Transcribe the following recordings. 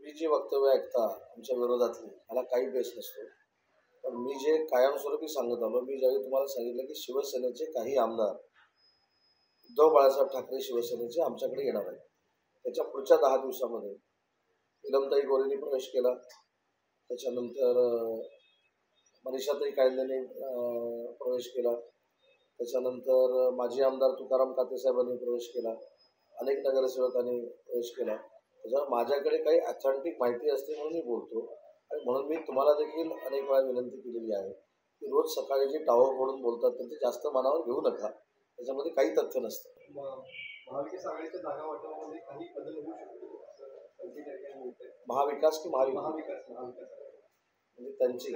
मी जी वक्तव्य ऐकता आमच्या विरोधातली मला काही बेस नसतो. पण मी जे कायमस्वरूपी सांगत आलो, मी ज्यावेळी तुम्हाला सांगितलं की शिवसेनेचे काही आमदार उद्धव बाळासाहेब ठाकरे शिवसेनेचे आमच्याकडे येणार आहेत. त्याच्या पुढच्या 10 दिवसामध्ये नीलमताई गोरेंनी प्रवेश केला. त्याच्यानंतर मनीषाताई कायंदेने प्रवेश केला. त्याच्यानंतर माजी आमदार तुकाराम कातेसाहेबांनी प्रवेश केला. अनेक नगरसेवकांनी प्रवेश केला. त्याच्यामुळे माझ्याकडे काही ऑथेंटिक माहिती असते म्हणून मी बोलतो आणि म्हणून मी तुम्हाला देखील अनेक वेळा विनंती केलेली आहे की रोज सकाळी जे टावर फोडून बोलतात त्यांचे जास्त मनावर घेऊ नका. त्याच्यामध्ये काही तथ्य नसतं. महाविकास आघाडीच्या जागा वाटपामध्ये काही बदल होऊ शकतो असं संकेत मिळतंय. महाविकास की महाविकास म्हणजे त्यांची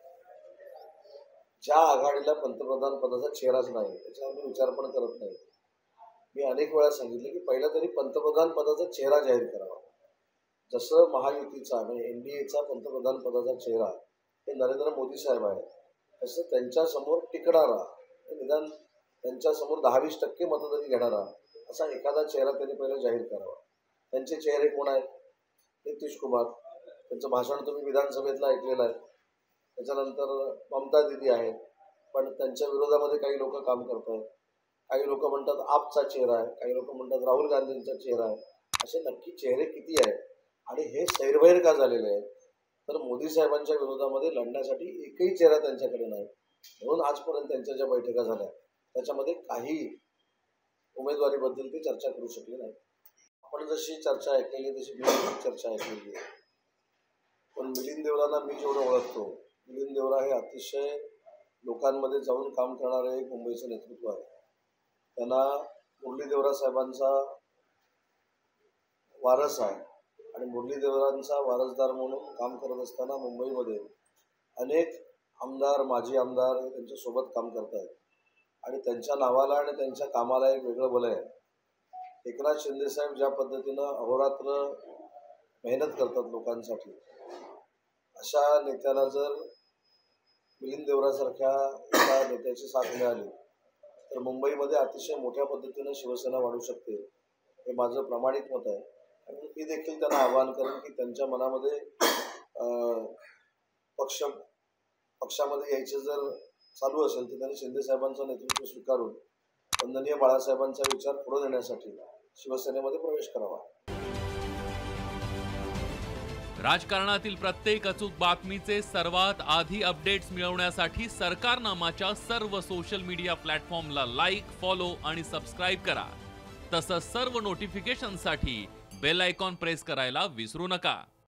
ज्या आघाडीला पंतप्रधान पदाचा चेहराच नाही त्याच्यावर मी विचार पण करत नाही. मी अनेक वेळा सांगितलं की पहिला तरी पंतप्रधान पदाचा चेहरा जाहीर करावा. जसं महायुतीचा म्हणजे NDAचा पंतप्रधान पदाचा चेहरा हे नरेंद्र मोदी साहेब आहेत, तसं त्यांच्यासमोर टिकणारा निदान त्यांच्यासमोर 10-20% मतदारी घेणारा असा एखादा चेहरा त्यांनी पहिला जाहीर करावा. त्यांचे चेहरे कोण आहेत? नितीश कुमार, त्यांचं भाषण तुम्ही विधानसभेतलं ऐकलेलं आहे. त्याच्यानंतर ममता दिदी आहेत, पण त्यांच्या विरोधामध्ये काही लोक काम करत आहेत. काही लोक म्हणतात आपचा चेहरा आहे, काही लोक म्हणतात राहुल गांधींचा चेहरा आहे. असे नक्की चेहरे किती आहेत आणि हे सैरभैर का झालेले आहेत? तर मोदी साहेबांच्या विरोधामध्ये लढण्यासाठी एकही चेहरा त्यांच्याकडे नाही. म्हणून आजपर्यंत त्यांच्या ज्या बैठका झाल्या त्याच्यामध्ये काही उमेदवारीबद्दल ते चर्चा करू शकले नाही. आपण जशी चर्चा ऐकलेली तशी मी चर्चा ऐकलेली आहे. पण मिलिंद देवरांना मी जेवढं ओळखतो, मिलिंद देवरा हे अतिशय लोकांमध्ये जाऊन काम करणारे एक मुंबईचं नेतृत्व आहे. त्यांना मुरली देवरा साहेबांचा वारस आहे आणि मुरली देवरांचा वारसदार म्हणून काम करत असताना मुंबईमध्ये अनेक आमदार माजी आमदार त्यांच्यासोबत काम करत आहेत आणि त्यांच्या नावाला आणि त्यांच्या कामाला एक वेगळं बल आहे. एकनाथ शिंदेसाहेब ज्या पद्धतीनं अहोरात्र मेहनत करतात लोकांसाठी, अशा नेत्याला जर मिलिंद देवरासारख्या एका नेत्याची साथ मिळाली तर मुंबईमध्ये अतिशय मोठ्या पद्धतीनं शिवसेना वाढू शकते. हे माझं प्रामाणिक मत आहे. आणि मी देखील त्यांना आवाहन करेन की त्यांच्या मनामध्ये पक्षामध्ये यायचे जर चालू असेल तर त्यांनी शिंदेसाहेबांचं नेतृत्व स्वीकारून वंदनीय बाळासाहेबांचा विचार पुढे नेण्यासाठी शिवसेनेमध्ये प्रवेश करावा. राजकारणातील प्रत्येक अचूक बातमीचे सर्वात आधी अपडेट्स मिळवण्यासाठी सरकारनामाच्या सर्व सोशल मीडिया प्लॅटफॉर्मला लाईक, फॉलो आणि सबस्क्राईब करा. तसंच सर्व नोटिफिकेशनसाठी बेल आयकॉन प्रेस करायला विसरू नका.